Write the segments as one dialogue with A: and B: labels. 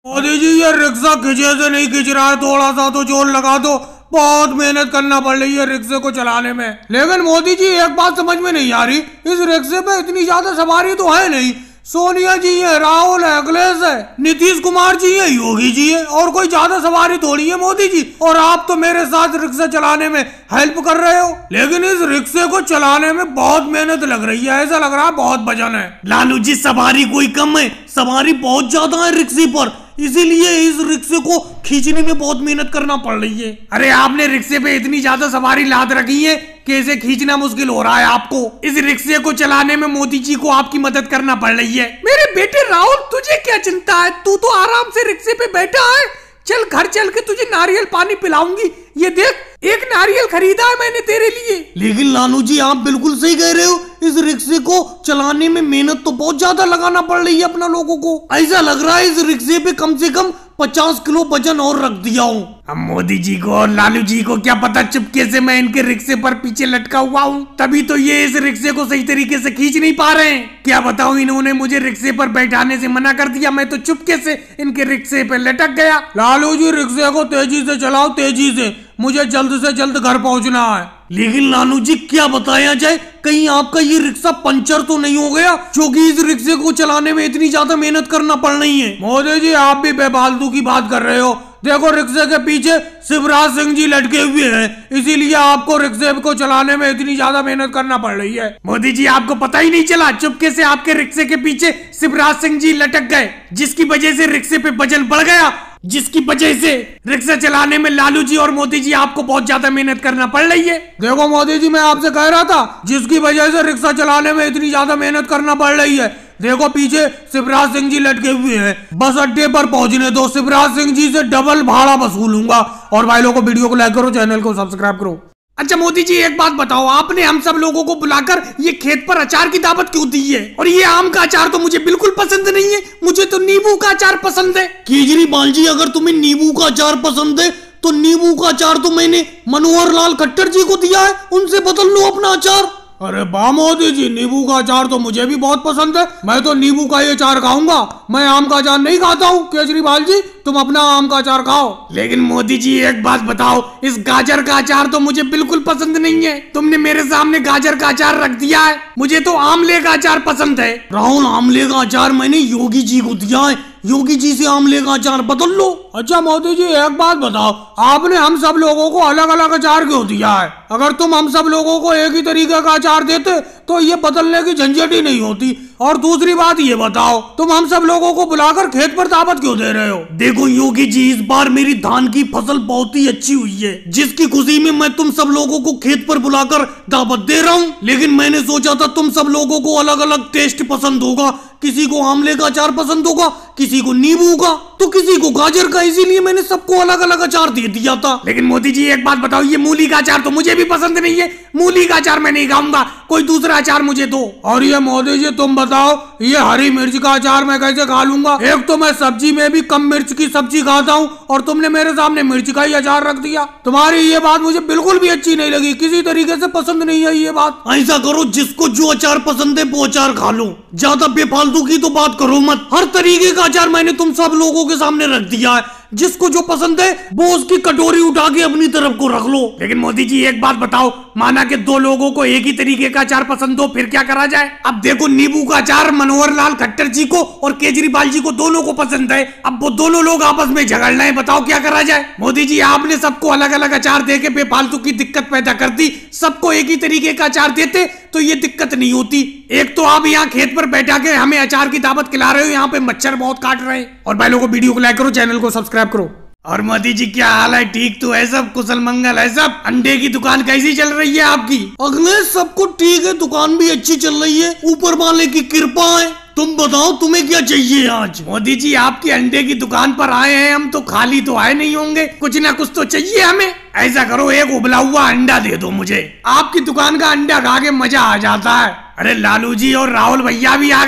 A: मोदी जी ये रिक्शा खींचे से नहीं खींच रहा है, थोड़ा सा तो जोर लगा दो। बहुत मेहनत करना पड़ रही है रिक्शे को चलाने में। लेकिन मोदी जी एक बात समझ में नहीं आ रही, इस रिक्शे पे इतनी ज्यादा सवारी तो है नहीं। सोनिया जी है, राहुल है, अखिलेश है, नीतीश कुमार जी है, योगी जी है, और कोई ज्यादा सवारी थोड़ी है मोदी जी। और आप तो मेरे साथ रिक्शा चलाने में हेल्प कर रहे हो, लेकिन इस रिक्शे को चलाने में बहुत मेहनत लग रही है। ऐसा लग रहा है बहुत वजन है।
B: लालू जी सवारी कोई कम है, सवारी बहुत ज्यादा है रिक्शे पर, इसीलिए इस रिक्शे को खींचने में बहुत मेहनत करना पड़ रही है।
A: अरे आपने रिक्शे पे इतनी ज्यादा सवारी लाद रखी है कि इसे खींचना मुश्किल हो रहा है आपको। इस रिक्शे को चलाने में मोदी जी को आपकी मदद करना पड़ रही है। मेरे बेटे राहुल, तुझे क्या चिंता है? तू तो आराम से रिक्शे पे बैठा है। चल घर चल के तुझे नारियल पानी पिलाऊंगी। ये देख, एक नारियल खरीदा है मैंने तेरे लिए।
B: लेकिन लालू जी आप बिल्कुल सही कह रहे हो, इस रिक्शे को चलाने में मेहनत तो बहुत ज्यादा लगाना पड़ रही है अपना लोगों को। ऐसा लग रहा है इस रिक्शे पे कम से कम 50 किलो वजन और रख दिया हूँ।
A: अब मोदी जी को और लालू जी को क्या पता चुपके से मैं इनके रिक्शे पर पीछे लटका हुआ हूँ, तभी तो ये इस रिक्शे को सही तरीके से खींच नहीं पा रहे हैं। क्या बताऊँ, इन्होंने मुझे रिक्शे पर बैठाने से मना कर दिया, मैं तो चुपके से इनके रिक्शे पर लटक गया। लालू जी रिक्शे को तेजी से चलाओ, तेजी से, मुझे जल्द से जल्द घर पहुंचना है।
B: लेकिन लालू जी क्या बताया जाए, कहीं आपका ये रिक्शा पंचर तो नहीं हो गया, क्योंकि इस रिक्शे को चलाने में इतनी ज्यादा मेहनत करना पड़ रही है।
A: मोदी जी आप भी बेफालतू की बात कर रहे हो। देखो रिक्शे के पीछे शिवराज सिंह जी लटके हुए हैं, इसीलिए आपको रिक्शे को चलाने में इतनी ज्यादा मेहनत करना पड़ रही है। मोदी जी आपको पता ही नहीं चला, चुपके से आपके रिक्शे के पीछे शिवराज सिंह जी लटक गए, जिसकी वजह से रिक्शे पे वजन बढ़ गया, जिसकी वजह से रिक्शा चलाने में लालू जी और मोदी जी आपको बहुत ज्यादा मेहनत करना पड़ रही है। देखो मोदी जी, मैं आपसे कह रहा था, जिसकी वजह से रिक्शा चलाने में इतनी ज्यादा मेहनत करना पड़ रही है। देखो पीछे शिवराज सिंह जी लटके हुए हैं, बस अड्डे पर पहुंचने दो, शिवराज सिंह जी से डबल भाड़ा वसूलूंगा। और भाई लोगों को वीडियो को लाइक करो, चैनल को सब्सक्राइब करो। अच्छा मोदी जी एक बात बताओ, आपने हम सब लोगों को बुलाकर ये खेत पर अचार की दावत क्यों दी है? और ये आम का अचार तो मुझे बिल्कुल पसंद नहीं है, मुझे तो नींबू का अचार पसंद है।
B: केजरीवाल जी अगर तुम्हें नींबू का अचार पसंद है तो नींबू का अचार तो मैंने मनोहर लाल खट्टर जी को दिया है, उनसे बदल लो अपना अचार।
A: अरे वाह मोदी जी, नींबू का अचार तो मुझे भी बहुत पसंद है, मैं तो नींबू का ही अचार खाऊंगा, मैं आम का अचार नहीं खाता हूँ। केजरीवाल जी तुम अपना आम का अचार खाओ। लेकिन मोदी जी एक बात बताओ, इस गाजर का अचार तो मुझे बिल्कुल पसंद नहीं है। तुमने मेरे सामने गाजर का अचार रख दिया है, मुझे तो आमले का अचार पसंद है।
B: राहुल आमले का अचार मैंने योगी जी को दिया है, योगी जी से आमले का अचार बदल लो।
A: अच्छा मोदी जी एक बात बताओ, आपने हम सब लोगों को अलग अलग अचार क्यों दिया है? अगर तुम हम सब लोगों को एक ही तरीके का अचार देते तो ये बदलने की झंझट ही नहीं होती। और दूसरी बात ये बताओ, तुम हम सब लोगों को बुलाकर खेत पर दावत क्यों दे रहे हो?
B: देखो योगी जी, इस बार मेरी धान की फसल बहुत ही अच्छी हुई है, जिसकी खुशी में मैं तुम सब लोगों को खेत पर बुलाकर दावत दे रहा हूँ। लेकिन मैंने सोचा था तुम सब लोगों को अलग अलग टेस्ट पसंद होगा, किसी को आमले का अचार पसंद होगा, किसी को नींबू का, तो किसी को गाजर का, इसीलिए मैंने सबको अलग अलग अचार दे दिया था।
A: लेकिन मोदी जी एक बात बताओ, ये मूली का अचार तो मुझे भी पसंद नहीं है, मूली का अचार मैं नहीं खाऊंगा, कोई दूसरा अचार मुझे दो। और ये मोदी जी तुम बताओ, ये हरी मिर्च का अचार मैं कैसे खा लूंगा? एक तो मैं सब्जी में भी कम मिर्च की सब्जी खाता हूँ, और तुमने मेरे सामने मिर्च का ही अचार रख दिया। तुम्हारी ये बात मुझे बिल्कुल भी अच्छी नहीं लगी, किसी तरीके से पसंद नहीं है ये बात।
B: ऐसा करो, जिसको जो अचार पसंद है वो अचार खा लो, ज्यादा बेफालतू की तो बात करो मत। हर तरीके का अचार मैंने तुम सब लोगों के सामने रख दिया है, जिसको जो पसंद है वो उसकी कटोरी उठा के अपनी तरफ को रख लो।
A: लेकिन मोदी जी एक बात बताओ, माना कि दो लोगों को एक ही तरीके का अचार पसंद हो, फिर क्या करा जाए? अब देखो नींबू का अचार मनोहर लाल खट्टर जी को और केजरीवाल जी को दोनों को पसंद है, अब वो दोनों लोग आपस में झगड़ रहे हैं, बताओ क्या करा जाए? मोदी जी आपने सबको अलग अलग अचार देके बेफालतू की दिक्कत पैदा कर दी। सबको एक ही तरीके का अचार देते तो ये दिक्कत नहीं होती। एक तो आप यहाँ खेत पर बैठा के हमें अचार की दावत खिला रहे हो, यहाँ पे मच्छर बहुत काट रहे हैं। और भाई लोगों को वीडियो को लाइक करो, चैनल को सब्सक्राइब करो। और मोदी जी क्या हाल है? ठीक तो है सब? कुशल मंगल है सब? अंडे की दुकान कैसी चल रही है आपकी?
B: अगले सबको ठीक है, दुकान भी अच्छी चल रही है, ऊपर वाले की कृपा है। तुम बताओ तुम्हें क्या चाहिए आज?
A: मोदी जी आपकी अंडे की दुकान पर आए हैं हम, तो खाली तो आए नहीं होंगे, कुछ ना कुछ तो चाहिए हमें। ऐसा करो, एक उबला हुआ अंडा दे दो मुझे, आपकी दुकान का अंडा खा के मजा आ जाता है। अरे लालू जी और राहुल भैया भी आ गए।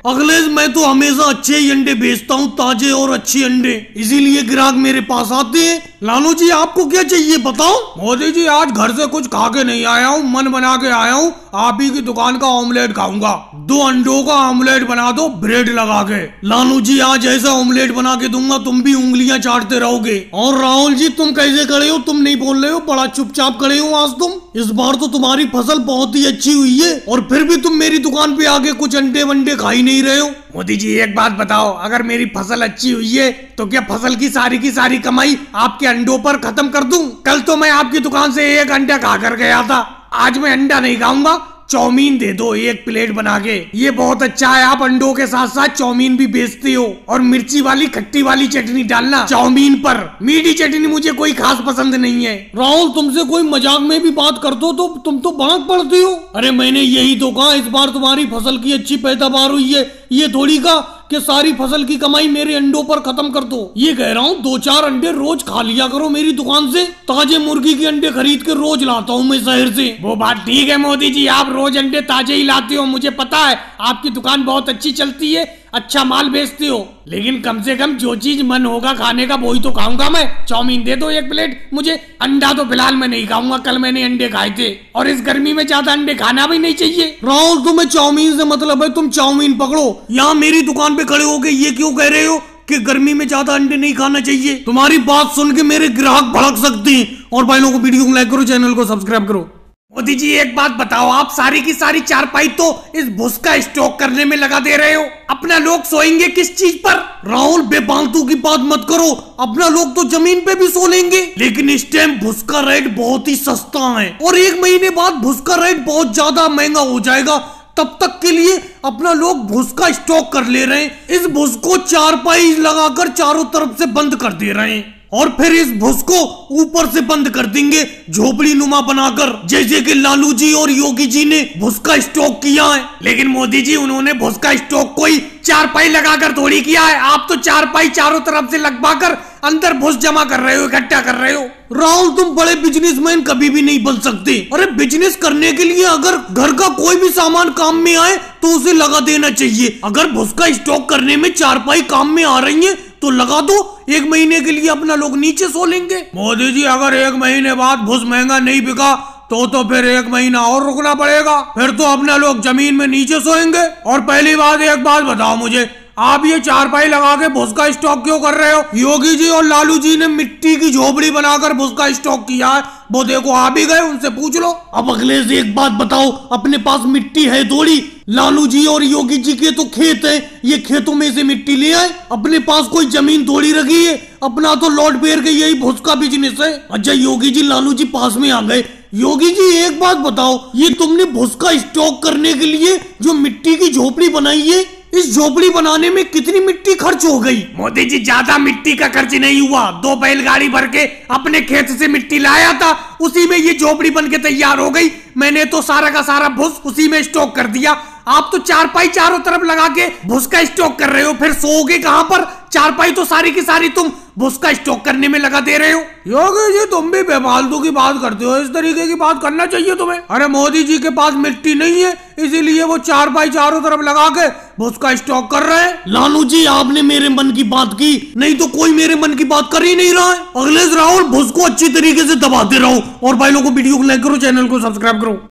B: अखिलेश मैं तो हमेशा अच्छे ही अंडे बेचता हूँ, ताजे और अच्छे अंडे, इसीलिए ग्राहक मेरे पास आते हैं। लालू जी आपको क्या चाहिए बताओ।
A: मोदी जी आज घर से कुछ खा के नहीं आया हूँ, मन बना के आया हूँ। आप ही की दुकान का ऑमलेट खाऊंगा। 2 अंडों का ऑमलेट बना दो ब्रेड लगा के।
B: लालू जी आज ऐसा ऑमलेट बना के दूंगा तुम भी उंगलियां चाटते रहोगे। और राहुल जी तुम कैसे खड़े हो, तुम नहीं बोल रहे हो, बड़ा चुपचाप खड़े हो आज तुम। इस बार तो तुम्हारी फसल बहुत ही अच्छी हुई है और फिर भी तुम मेरी दुकान पे आके कुछ अंडे वंडे खा ही नहीं रहे हो।
A: मोदी जी एक बात बताओ, अगर मेरी फसल अच्छी हुई है तो क्या फसल की सारी कमाई आपके अंडों पर खत्म कर दूं? कल तो मैं आपकी दुकान से 1 अंडा खा कर गया था, आज मैं अंडा नहीं खाऊंगा। चाउमीन दे दो 1 प्लेट बना के। ये बहुत अच्छा है, आप अंडों के साथ साथ चाउमीन भी बेचते हो। और मिर्ची वाली खट्टी वाली चटनी डालना चाउमीन पर। मीठी चटनी मुझे कोई खास पसंद नहीं है।
B: राहुल तुमसे कोई मजाक में भी बात कर दो तो तुम तो भाग पड़ती हो। अरे मैंने यही तो कहा इस बार तुम्हारी फसल की अच्छी पैदावार हुई है, ये थोड़ी का कि सारी फसल की कमाई मेरे अंडों पर खत्म कर दो। ये कह रहा हूँ 2-4 अंडे रोज खा लिया करो मेरी दुकान से। ताजे मुर्गी के अंडे खरीद के रोज लाता हूँ मैं शहर से।
A: वो बात ठीक है मोदी जी, आप रोज अंडे ताजे ही लाते हो, मुझे पता है। आपकी दुकान बहुत अच्छी चलती है, अच्छा माल बेचते हो, लेकिन कम से कम जो चीज मन होगा खाने का वही तो खाऊंगा मैं। चाउमीन दे दो 1 प्लेट मुझे। अंडा तो फिलहाल मैं नहीं खाऊंगा, कल मैंने अंडे खाए थे और इस गर्मी में ज्यादा अंडे खाना भी नहीं चाहिए।
B: राहुल तुम्हें चाउमीन से मतलब है, तुम चाउमीन पकड़ो। यहाँ मेरी दुकान पे खड़े होके ये क्यों कह रहे हो कि गर्मी में ज्यादा अंडे नहीं खाना चाहिए? तुम्हारी बात सुन के मेरे ग्राहक भड़क सकते हैं। और भाई लोगों को वीडियो को लाइक करो, चैनल को सब्सक्राइब करो।
A: मोदी जी एक बात बताओ, आप सारी की सारी चारपाई तो इस भूस का स्टॉक करने में लगा दे रहे हो, अपना लोग सोएंगे किस चीज पर?
B: राहुल बेफालतू की बात मत करो, अपना लोग तो जमीन पे भी सो लेंगे। लेकिन इस टाइम भूस का रेट बहुत ही सस्ता है और 1 महीने बाद भूस का रेट बहुत ज्यादा महंगा हो जाएगा। तब तक के लिए अपना लोग भूस का स्टॉक कर ले रहे हैं। इस भूस को चारपाई लगाकर चारों तरफ से बंद कर दे रहे हैं और फिर इस भूस को ऊपर से बंद कर देंगे झोपड़ी नुमा बनाकर, जैसे कि लालू जी और योगी जी ने भूस का स्टॉक किया है।
A: लेकिन मोदी जी उन्होंने भूस का स्टॉक कोई चारपाई लगाकर थोड़ी किया है, आप तो चारपाई चारों तरफ से लगवाकर अंदर भूस जमा कर रहे हो, इकट्ठा कर रहे हो।
B: राहुल तुम बड़े बिजनेसमैन कभी भी नहीं बन सकते। अरे बिजनेस करने के लिए अगर घर का कोई भी सामान काम में आए तो उसे लगा देना चाहिए। अगर भूस का स्टॉक करने में चारपाई काम में आ रही है तो लगा दो, 1 महीने के लिए अपना लोग नीचे सो लेंगे।
A: मोदी जी अगर 1 महीने बाद भूस महंगा नहीं बिका तो फिर 1 महीना और रुकना पड़ेगा, फिर तो अपना लोग जमीन में नीचे सोएंगे। और पहली बात एक बात बताओ मुझे, आप ये चारपाई लगा के भूस का स्टॉक क्यों कर रहे हो? योगी जी और लालू जी ने मिट्टी की झोपड़ी बनाकर भूस का स्टॉक किया है, वो देखो आप ही गए, उनसे पूछ लो।
B: अब अखिलेश एक बात बताओ, अपने पास मिट्टी है थोड़ी? लालू जी और योगी जी के तो खेत है, ये खेतों में से मिट्टी ले आए। अपने पास कोई जमीन थोड़ी रखी है, अपना तो लौट बेर के यही भूस का बिजनेस है। अच्छा योगी जी लालू जी पास में आ गए। योगी जी एक बात बताओ, ये तुमने भूस का स्टॉक करने के लिए जो मिट्टी की झोपड़ी बनाई है, इस झोपड़ी बनाने में कितनी मिट्टी खर्च हो गई?
A: मोदी जी ज्यादा मिट्टी का खर्च नहीं हुआ, 2 बैलगाड़ी भर के अपने खेत से मिट्टी लाया था, उसी में ये झोपड़ी बन के तैयार हो गई। मैंने तो सारा का सारा भूस उसी में स्टॉक कर दिया। आप तो चारपाई चारों तरफ लगा के भूस का स्टॉक कर रहे हो, फिर सोओगे कहां पर? चारपाई तो सारी की सारी तुम भूस का स्टॉक करने में लगा दे रहे हो।
B: योगी जी तुम भी बेफालतू की बात करते हो, इस तरीके की बात करना चाहिए तुम्हें। अरे मोदी जी के पास मिट्टी नहीं है, इसीलिए वो चारपाई चारों तरफ लगा के भूस का स्टॉक कर रहे हैं। लालू जी आपने मेरे मन की बात की, नहीं तो कोई मेरे मन की बात कर ही नहीं रहा है। अखिलेश राहुल भूस को अच्छी तरीके से दबाते रहो और भाई लोगों को वीडियो को लाइक करो, चैनल को सब्सक्राइब करो।